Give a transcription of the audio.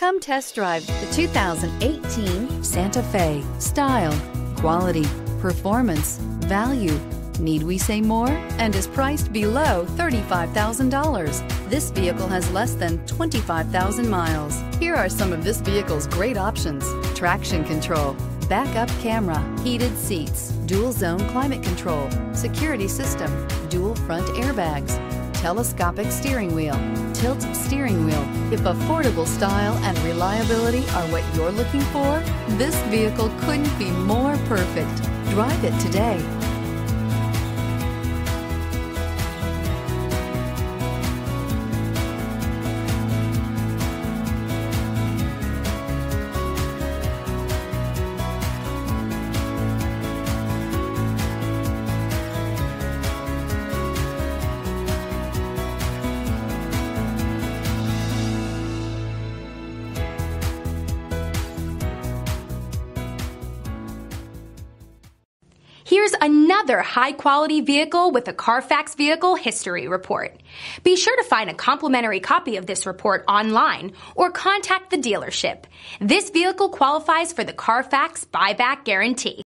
Come test drive the 2018 Santa Fe. Style, quality, performance, value. Need we say more? And is priced below $35,000. This vehicle has less than 25,000 miles. Here are some of this vehicle's great options: traction control, backup camera, heated seats, dual zone climate control, security system, dual front airbags, telescopic steering wheel, tilt steering wheel. If affordable style and reliability are what you're looking for, this vehicle couldn't be more perfect. Drive it today. Here's another high-quality vehicle with a Carfax Vehicle History Report. Be sure to find a complimentary copy of this report online or contact the dealership. This vehicle qualifies for the Carfax Buyback Guarantee.